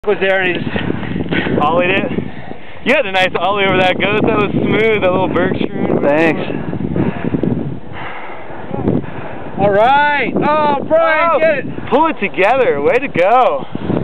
Was there and he just ollied it. You had a nice ollie over that goat. That was smooth, that little Bergstrom. Thanks. All right. Oh, Brian, get it. Pull it together. Way to go.